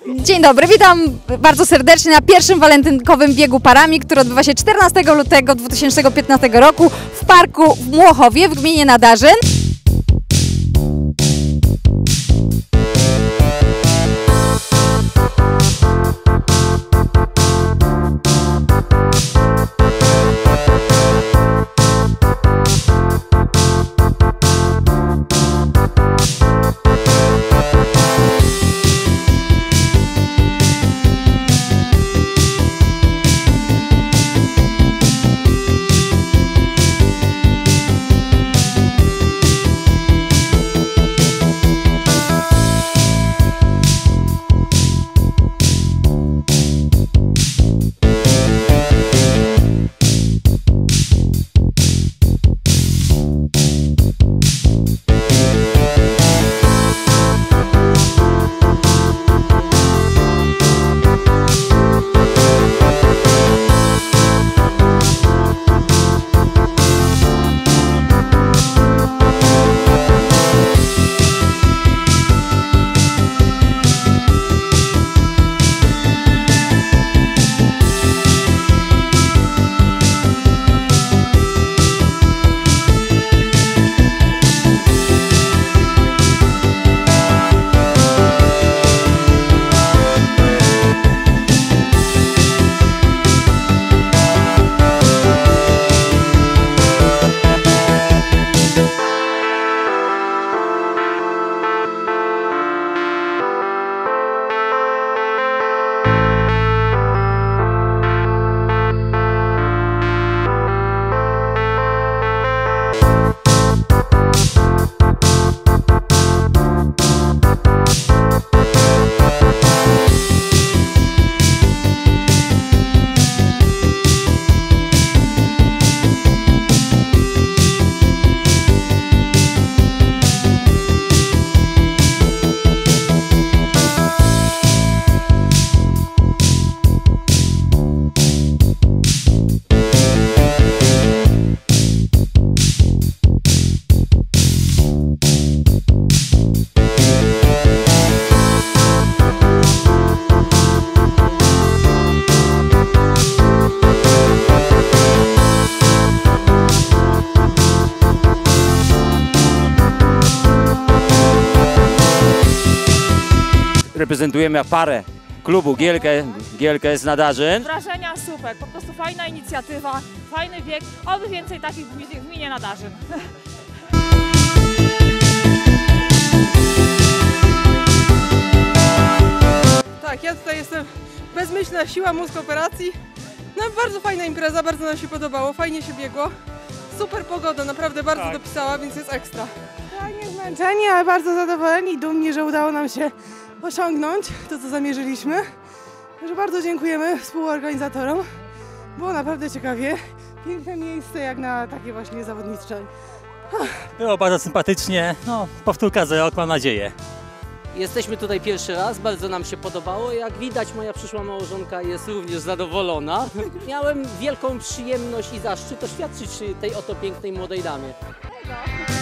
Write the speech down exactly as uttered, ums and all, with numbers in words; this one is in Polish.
Dzień dobry, witam bardzo serdecznie na pierwszym walentynkowym biegu parami, który odbywa się czternastego lutego dwa tysiące piętnastego roku w parku w Młochowie w gminie Nadarzyn. Reprezentujemy parę klubu G L K, G L K z Nadarzyn. Wrażenia super, po prostu fajna inicjatywa, fajny bieg, oby więcej takich w gminie Nadarzyn. Tak, ja tutaj jestem bezmyślna siła mózg operacji. No bardzo fajna impreza, bardzo nam się podobało, fajnie się biegło. Super pogoda, naprawdę bardzo tak dopisała, więc jest ekstra. Fajnie zmęczeni, ale bardzo zadowoleni i dumni, że udało nam się osiągnąć to, co zamierzyliśmy. Także bardzo dziękujemy współorganizatorom. Było naprawdę ciekawie. Piękne miejsce jak na takie właśnie zawodnicze. Było bardzo sympatycznie. No, powtórka za rok, mam nadzieję. Jesteśmy tutaj pierwszy raz, bardzo nam się podobało. Jak widać, moja przyszła małżonka jest również zadowolona. Miałem wielką przyjemność i zaszczyt oświadczyć tej oto pięknej młodej damie.